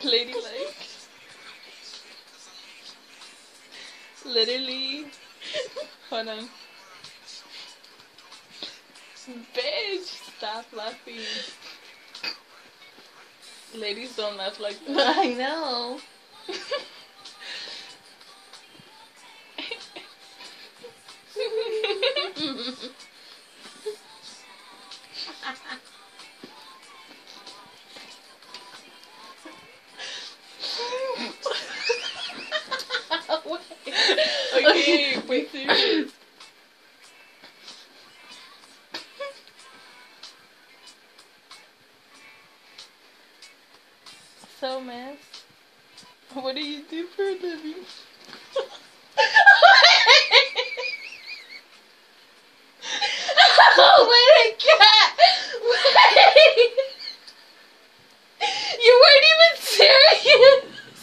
Ladylike. Literally. Hold on. Bitch, stop laughing. Ladies don't laugh like that. I know. Okay, wait, serious. So, Miss, what do you do for a living? Oh my god! Wait! You weren't even serious!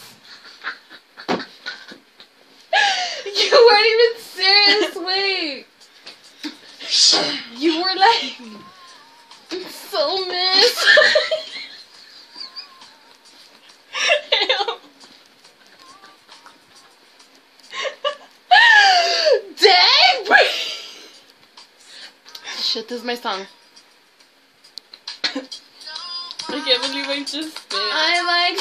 You weren't even serious, wait! You were like... So Miss... Dang! Shit, this is my song. I can't believe I just spit. I like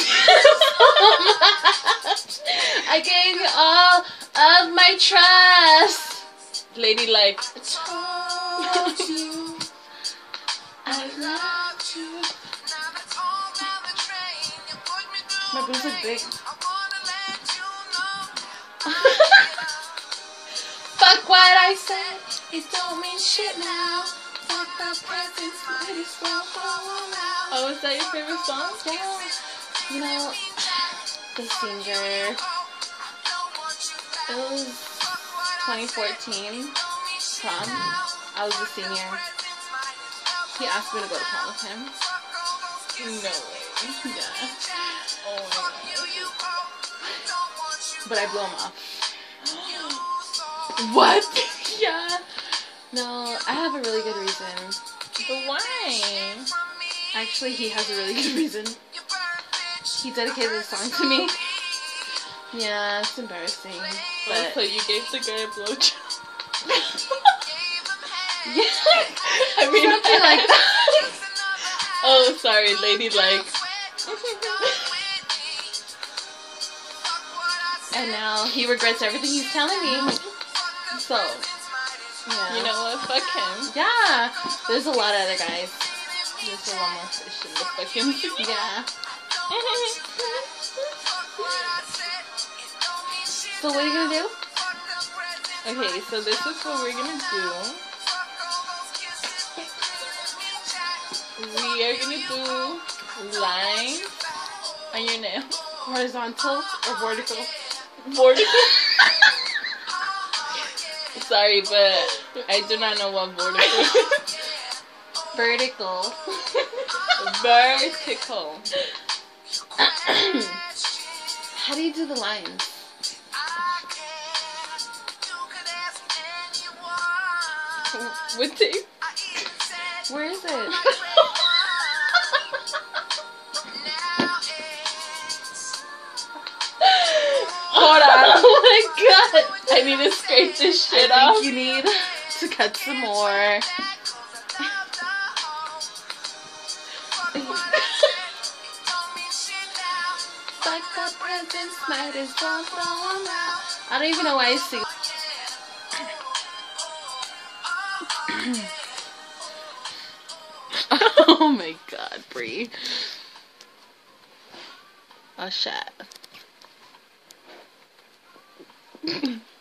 you so much. I gave you all of my trust. Ladylike. I told you I loved you. My boobs are big. Fuck what I said. It don't mean shit now. Fuck the presents. Let it go out. Oh, is that your favorite song? Yeah. You know, the singer. It was 2014 prom. I was a senior. He asked me to go to prom with him. No way. Yeah. Oh my god. But I blew him off. What? Yeah. No, I have a really good reason. But why? Actually, he has a really good reason. He dedicated this song to me. Yeah, it's embarrassing. Oh, so you gave the guy a blowjob? Yeah. I mean, something like that. Oh, sorry, ladylike. And now he regrets everything he's telling me. So, yeah. You know what? Fuck him. Yeah. There's a lot of other guys. There's a lot more fish in the fucking sea. Yeah. So what are you gonna do? Okay, so this is what we're gonna do. We are gonna do lines on your nail. Horizontal or vertical? Vertical. Sorry, but I do not know what vertical is. Vertical. Vertical. How do you do the lines? With tape. Where is it? Hold on. Oh my god. I need to scrape this shit I off. think you need to cut some more. I don't even know why I sing. Oh my god, Bree. Oh shit.